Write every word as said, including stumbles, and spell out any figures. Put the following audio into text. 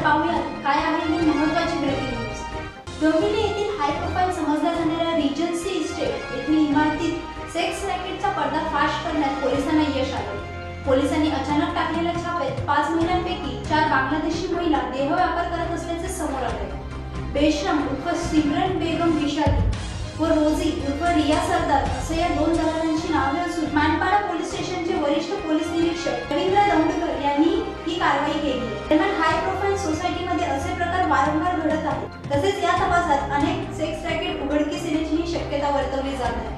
पाहूया काय आहे ही महत्त्वाची ब्रेकिंग न्यूज। डोंबिवली येथील हाय प्रोफाईल समजल्या जाणाऱ्या रिजन्सी इस्टेट येथील इमारतीत सेक्स रॅकेटचा पर्दाफाश करण्यात पोलिसांना यश आले। पोलिसांनी अचानक टाकलेल्या छापेत पाच महिलांपैकी चार बांगलादेशी महिला देहव्यापार करत असल्याचे समोर आले। बेशरम उर्फ सिमरन बेगम विशाली व रोजी उर्फ रिया सरदार असे या दोन दलालांची नावे असून मानपाडा पोलीस स्टेशनचे वरिष्ठ पोलीस निरीक्षक रवींद्र दौंडकर यांनी ही कारवाई केली। दरम्यान हाय प्रोफाईल सोसायटीमध्ये असे प्रकार वारंवार घडत आहेत। तसेच या तपासात अनेक सेक्स रॅकेट उघडकीस येण्याची शक्यता वर्तवली जात आहे।